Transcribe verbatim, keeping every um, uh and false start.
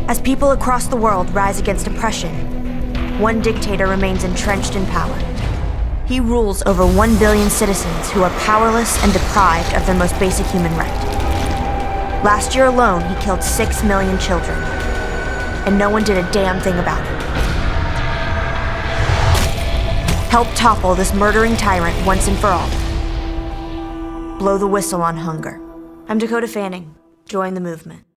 As people across the world rise against oppression, one dictator remains entrenched in power. He rules over one billion citizens who are powerless and deprived of their most basic human right. Last year alone, he killed six million children, and no one did a damn thing about it. Help topple this murdering tyrant once and for all. Blow the whistle on hunger. I'm Dakota Fanning. Join the movement.